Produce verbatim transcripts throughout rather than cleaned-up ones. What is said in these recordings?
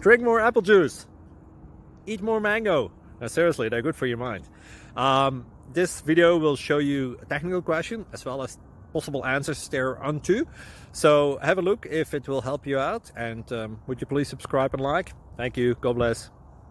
Drink more apple juice. Eat more mango. Now, seriously, they're good for your mind. Um, this video will show you a technical question as well as possible answers thereunto. So have a look if it will help you out. And um, would you please subscribe and like? Thank you. God bless.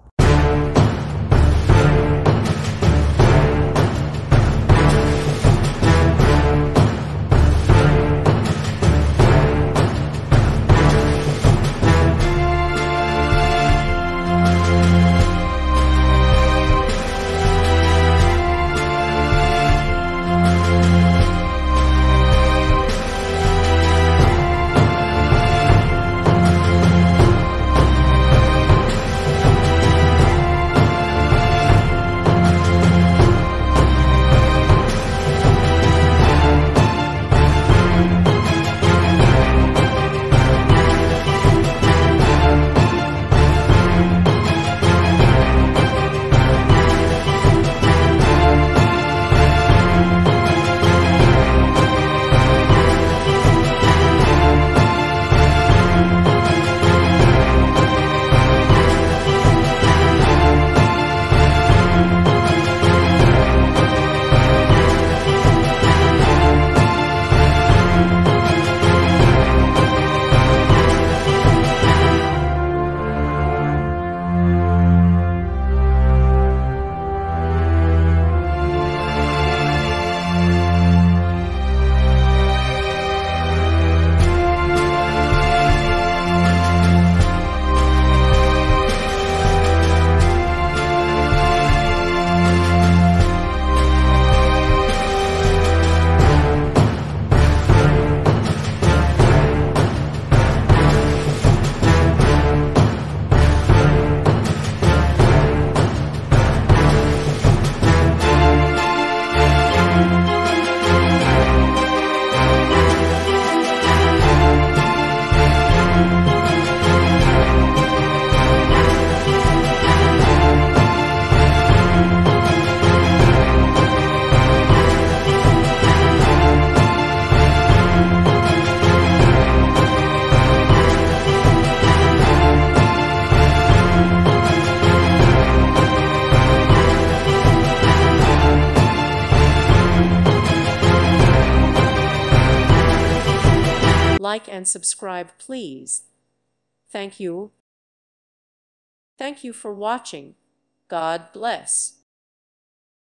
Like and subscribe, please. Thank you. Thank you for watching. God bless.